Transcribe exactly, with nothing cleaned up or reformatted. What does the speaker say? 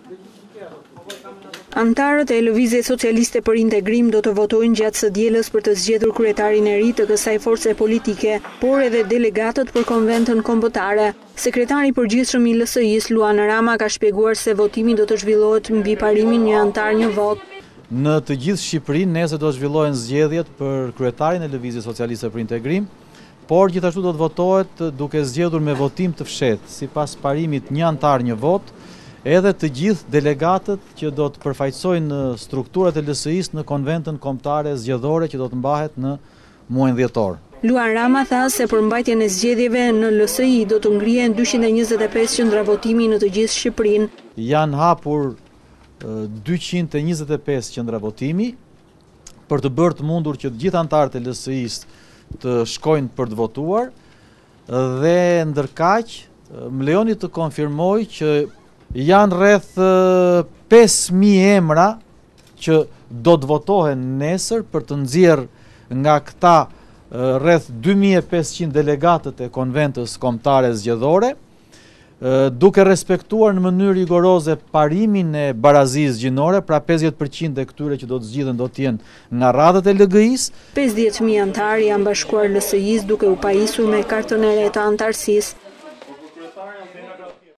Antarët e Lëvizjes Socialiste për Integrim do të votojnë gjatë së dielës për të zgjedhur kryetarin e ri të kësaj force politike, por edhe delegatët për konventën kombëtare. Sekretari i përgjithshëm i L S I-s Luan Rama ka shpjeguar se votimi do të zhvillohet mbi parimin një antar një vot. Në të gjithë Shqipërinë nesër do të zhvillohen zgjedhjet për kryetarin e Lëvizjes Socialiste për Integrim, por gjithashtu do të votohet duke zgjedhur me votim të fshehtë, sipas parimit një antar një vot, edhe të gjithë delegatët që do të përfaqësojnë strukturat e L S I-s në konventën kombëtare zgjedhore që do të mbahet në muajin dhjetor. Luan Rama tha se për mbajtjen e zgjedhjeve në L S I do të ngrihen dyqind e njëzet e pesë qendra votimi në të gjithë Shqipërinë. Janë hapur dyqind e njëzet e pesë qendra votimi për të bërë të mundur që të gjithë antarët e L S I-s të shkojnë për të votuar dhe ndërkaq më lejoni të konfirmoj që janë rreth pesë mijë emra që do të votohen nesër për të nxjerrë nga këta rreth dy mijë e pesëqind delegatët e konventës kombëtare zgjedhore, duke respektuar në mënyrë rigoroze parimin e barazisë gjinore, pra pesëdhjetë përqind e këtyre që do të zgjidhen do të jenë nga radhët e L G I-s. pesëdhjetë mijë antarë janë bashkuar L S I-s duke u pajisur me kartën e re të antarësisë.